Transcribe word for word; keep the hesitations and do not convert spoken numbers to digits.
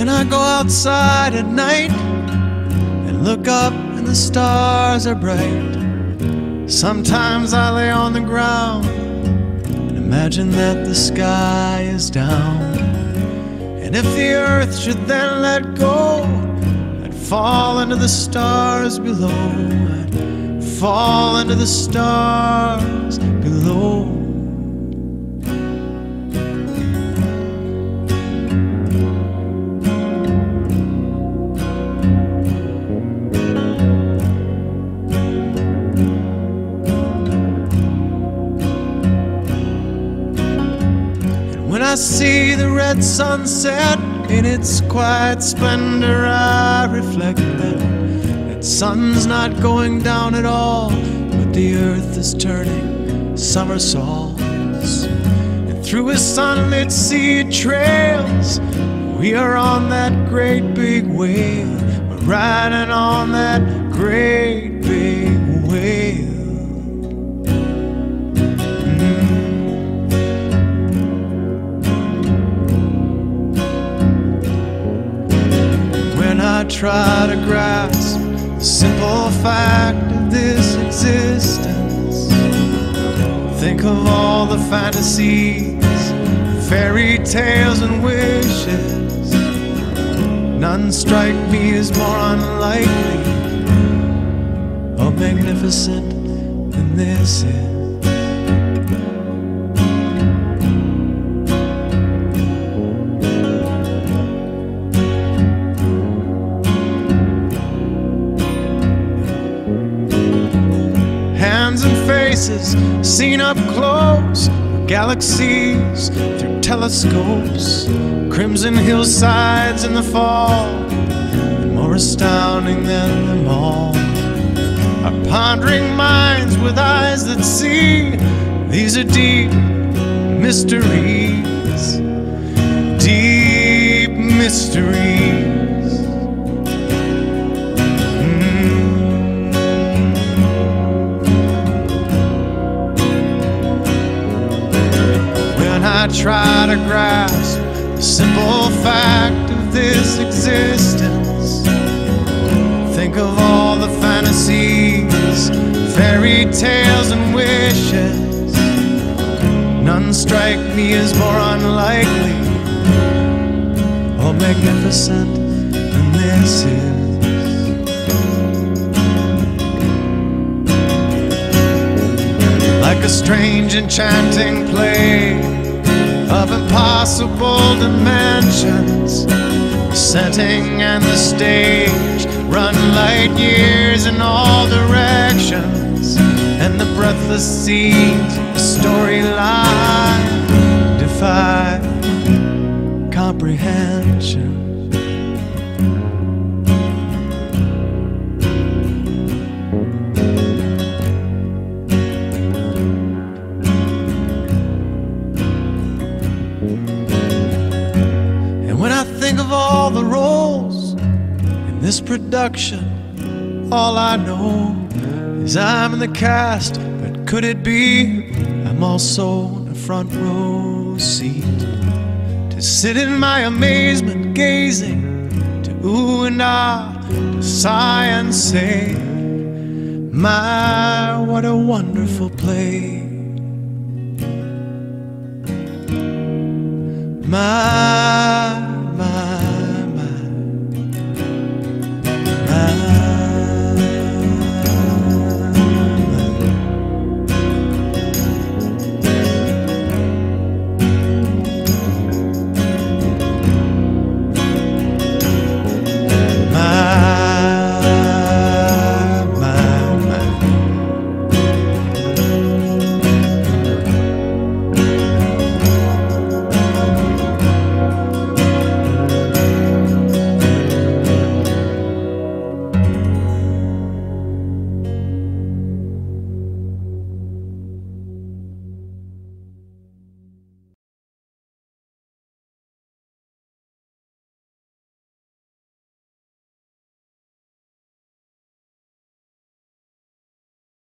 when I go outside at night and look up and the stars are bright, sometimes I lay on the ground and imagine that the sky is down. And if the earth should then let go, I'd fall into the stars below. I'd fall into the stars below. When I see the red sunset in its quiet splendor, I reflect that that sun's not going down at all, but the earth is turning somersaults. And through his sunlit sea trails, we are on that great big whale. We're riding on that great big whale. I try to grasp the simple fact of this existence, think of all the fantasies, fairy tales and wishes. None strike me as more unlikely or magnificent than this is. Hands and faces seen up close, galaxies through telescopes, crimson hillsides in the fall, and more astounding than them all are pondering minds with eyes that see. These are deep mysteries, deep mysteries. I try to grasp the simple fact of this existence, think of all the fantasies, fairy tales and wishes. None strike me as more unlikely or magnificent than this is. Like a strange enchanting play of impossible dimensions, the setting and the stage run light years in all directions, and the breathless scenes, the storyline defy comprehension. And when I think of all the roles in this production, all I know is I'm in the cast, but could it be I'm also in the front row seat to sit in my amazement, gazing to ooh and ah, to sigh and say, my, what a wonderful play. My